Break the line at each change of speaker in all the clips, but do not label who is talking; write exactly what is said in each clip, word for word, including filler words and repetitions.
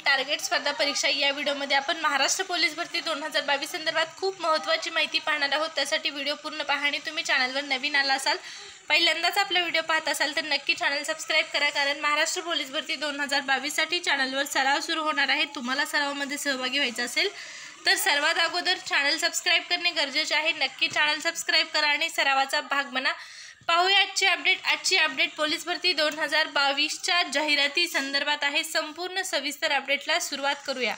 Target स्पर्धा परीक्षा या व्हिडिओमध्ये आपण महाराष्ट्र पोलीस भरती दोन हजार बावीस संदर्भात खूप महत्त्वाची माहिती पाहणार आहोत। त्यासाठी व्हिडिओ पूर्ण पहा आणि तुम्ही चॅनलवर नवीन आला असाल, पहिल्यांदाच आपला व्हिडिओ पाहत असाल तर नक्की चॅनल सबस्क्राइब करा, कारण महाराष्ट्र पोलीस भरती दोन हजार बावीस साठी चॅनलवर सराव सुरू होणार आहे। तुम्हाला सरावामध्ये सहभागी व्हायचं असेल तर सर्वात अगोदर चॅनल सबस्क्राइब करणे गरजेचे आहे। नक्की चॅनल सबस्क्राइब करा आणि सरावाचा भाग बना। पाहूया आजची अपडेट। आजची अपडेट पोलीस भरती दोन हजार बावीसच्या जाहिराती संदर्भात आहे। संपूर्ण सविस्तर अपडेटला सुरुवात करूया।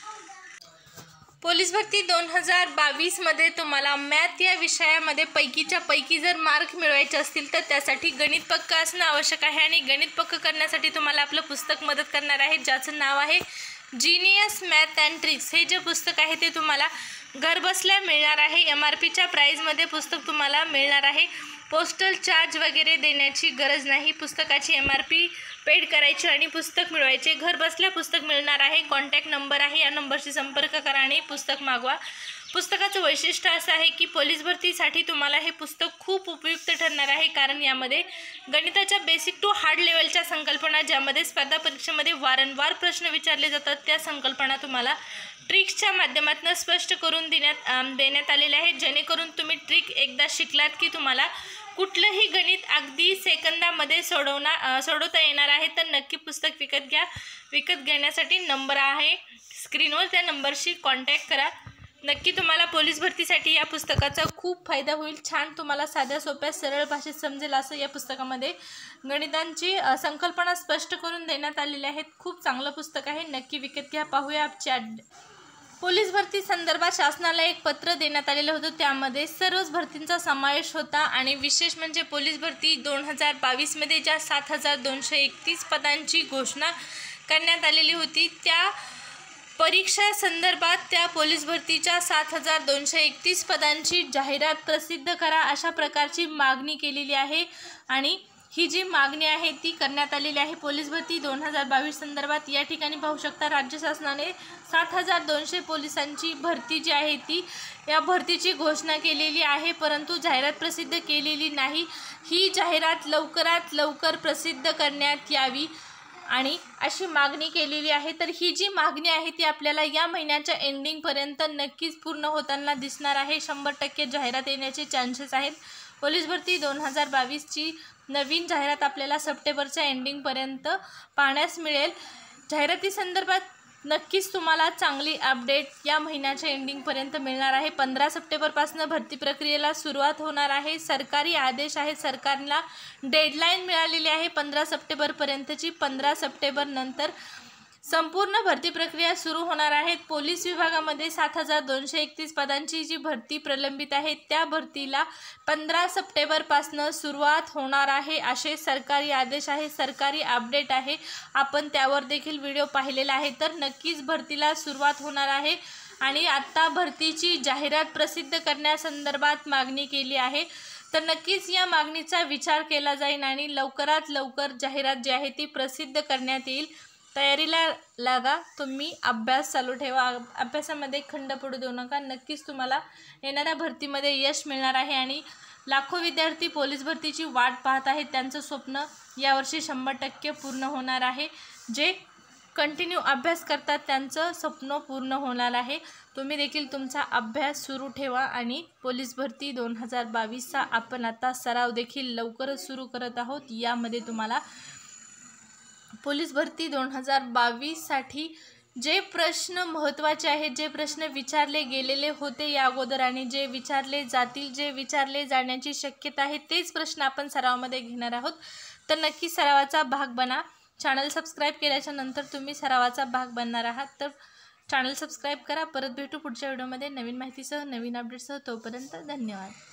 पोलीस भरती दोन हजार बावीस मध्ये तुम्हाला मॅथ या विषयामध्ये पैकीच्या पैकी जर मार्क मिळवायचे असतील तर त्यासाठी गणित पक्क असणं आवश्यक आहे आणि गणित पक्क करण्यासाठी तुम्हाला आपलं पुस्तक मदत करणार आहे, ज्याचं नाव आहे जीनियस मॅथ अँड ट्रिक्स। हे जे पुस्तक आहे ते तुम्हाला घरबसल्या मिळणार आहे। एम आर पीच्या प्राईजमध्ये पुस्तक तुम्हाला मिळणार आहे। पोस्टल चार्ज वगैरे देण्याची गरज नाही। पुस्तकाची एम आर पी पेड करायची आणि पुस्तक मिळवायचे। घर बसल्या पुस्तक मिळणार आहे। कॉन्टॅक्ट नंबर आहे, या नंबरशी संपर्क करा आणि पुस्तक मागवा। पुस्तकाचं वैशिष्ट्य असं आहे की पोलीस भरतीसाठी तुम्हाला हे पुस्तक खूप उपयुक्त ठरणार आहे, कारण यामध्ये गणिताच्या बेसिक टू हार्ड लेवलच्या संकल्पना, ज्यामध्ये स्पर्धा परीक्षेमध्ये वारंवार प्रश्न विचारले जातात, त्या संकल्पना तुम्हाला ट्रिक्सच्या माध्यमातून स्पष्ट करून देण्यात देण्यात आलेल्या आहेत, जेणेकरून तुम्ही ट्रिक एकदा शिकलात की तुम्हाला कुठलंही गणित अगदी सेकंदामध्ये सोडवणार सोडवता येणार आहे। तर नक्की पुस्तक विकत घ्या। विकत घेण्यासाठी नंबर आहे स्क्रीनवर, त्या नंबरशी कॉन्टॅक्ट करा। नक्की तुम्हाला पोलीस भरतीसाठी या पुस्तकाचा खूप फायदा होईल। छान तुम्हाला साध्या सोप्या सरळ भाषेत समजेल असं या पुस्तकामध्ये गणितांची संकल्पना स्पष्ट करून देण्यात आलेल्या आहेत। खूप चांगलं पुस्तक आहे, नक्की विकत घ्या। पाहूया आजच्या पोलीस भरती संदर्भात शासनाला एक पत्र देण्यात आलेलं होतं, त्यामध्ये सर्वच भरतींचा समावेश होता आणि विशेष म्हणजे पोलीस भरती दोन हजार बावीसमध्ये ज्या सात हजार दोनशे एकतीस पदांची घोषणा करण्यात आलेली होती, त्या परीक्षा संदर्भात त्या पोलीस भरतीच्या सात हजार दोनशे एकतीस पदांची जाहिरात प्रसिद्ध करा अशा प्रकारची मागणी केलेली आहे आणि ही जी मागणी आहे ती करण्यात आलेली आहे। पोलीस भरती दोन हजार बावीस संदर्भात या ठिकाणी पाहू शकता, राज्य शासनाने सात हजार दोनशे पोलिसांची भरती जी आहे ती या भरतीची घोषणा केलेली आहे, परंतु जाहिरात प्रसिद्ध केलेली नाही। ही जाहिरात लवकरात लवकर प्रसिद्ध करण्यात यावी आणि अशी मागणी केलेली आहे। तर ही जी मागणी आहे ती आपल्याला या महिन्याच्या एंडिंगपर्यंत नक्कीच पूर्ण होताना दिसणार आहे। शंभर टक्के जाहिरात येण्याचे चान्सेस आहेत। पोलीस भरती दोन हजार बावीसची नवीन जाहिरात आपल्याला सप्टेंबरच्या एंडिंगपर्यंत पाहण्यास मिळेल। जाहिराती संदर्भात नक्कीच तुम्हाला चांगली अपडेट या महिन्याच्या एंडिंगपर्यंत मिळणार आहे। पंधरा सप्टेंबरपासून भरती प्रक्रियेला सुरुवात होणार आहे। सरकारी आदेश आहे, सरकारला डेडलाईन मिळालेली आहे पंधरा सप्टेंबरपर्यंतची। पंधरा सप्टेंबर नंतर संपूर्ण भरती प्रक्रिया सुरू होणार आहे। पोलीस विभागामध्ये सात हजार दोनशे एकतीस पदांची जी भरती प्रलंबित आहे त्या भरतीला पंधरा सप्टेंबरपासून सुरुवात होणार आहे, असे सरकारी आदेश आहे, सरकारी अपडेट आहे। आपण त्यावर देखील व्हिडिओ पाहिलेला आहे। तर नक्कीच भरतीला सुरुवात होणार आहे आणि आत्ता भरतीची जाहिरात प्रसिद्ध करण्यासंदर्भात मागणी केली आहे। तर नक्कीच या मागणीचा विचार केला जाईल आणि लवकरात लवकर जाहिरात जी आहे ती प्रसिद्ध करण्यात येईल। तयारीला लागा, तुम्ही अभ्यास चालू ठेवा, अभ्यासामध्ये खंड पडू देऊ नका। नक्कीच तुम्हाला येणाऱ्या भरतीमध्ये यश मिळणार आहे आणि लाखो विद्यार्थी पोलीस भरतीची वाट पाहत आहेत। त्यांचं स्वप्न यावर्षी शंभर टक्के पूर्ण होणार आहे। जे कंटिन्यू अभ्यास करतात त्यांचं स्वप्न पूर्ण होणार आहे। तुम्ही देखील तुमचा अभ्यास सुरू ठेवा आणि पोलीस भरती दोन हजार बावीसचा आपण आता सराव देखील लवकरच सुरू करत आहोत। यामध्ये तुम्हाला पोलीस भरती दोन हजार बावीससाठी जे प्रश्न महत्त्वाचे आहेत, जे प्रश्न विचारले गेलेले होते या अगोदर आणि जे विचारले जातील, जे विचारले जाण्याची शक्यता आहे, तेच प्रश्न आपण सरावामध्ये घेणार आहोत। तर नक्की सरावाचा भाग बना। चॅनल सबस्क्राईब केल्याच्या नंतर तुम्ही सरावाचा भाग बनणार आहात, तर चॅनल सबस्क्राईब करा। परत भेटू पुढच्या व्हिडिओमध्ये नवीन माहितीसह, नवीन अपडेटसह। तोपर्यंत धन्यवाद।